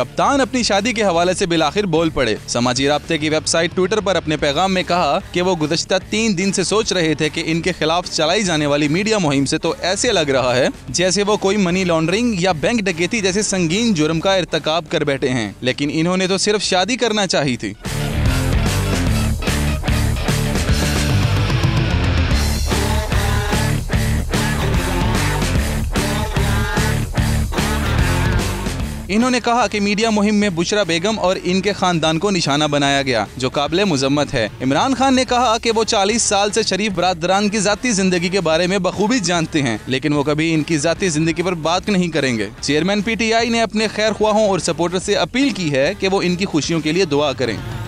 कप्तान अपनी शादी के हवाले से बिलाखिर बोल पड़े। समाजी राब्ते की वेबसाइट ट्विटर पर अपने पैगाम में कहा कि वो गुज़श्ता 3 दिन से सोच रहे थे कि इनके खिलाफ चलाई जाने वाली मीडिया मुहिम से तो ऐसे लग रहा है जैसे वो कोई मनी लॉन्ड्रिंग या बैंक डकैती जैसे संगीन जुर्म का इर्तिकाब कर बैठे हैं, लेकिन इन्होंने तो सिर्फ शादी करना चाहिए थी। इन्होंने कहा कि मीडिया मुहिम में बुशरा बेगम और इनके खानदान को निशाना बनाया गया, जो काबिल मुजम्मत है। इमरान खान ने कहा कि वो 40 साल से शरीफ बरादरान की जाती जिंदगी के बारे में बखूबी जानते हैं, लेकिन वो कभी इनकी जाती जिंदगी पर बात नहीं करेंगे। चेयरमैन PTI ने अपने खैर ख्वाहों और सपोर्टर से अपील की है कि वो इनकी खुशियों के लिए दुआ करें।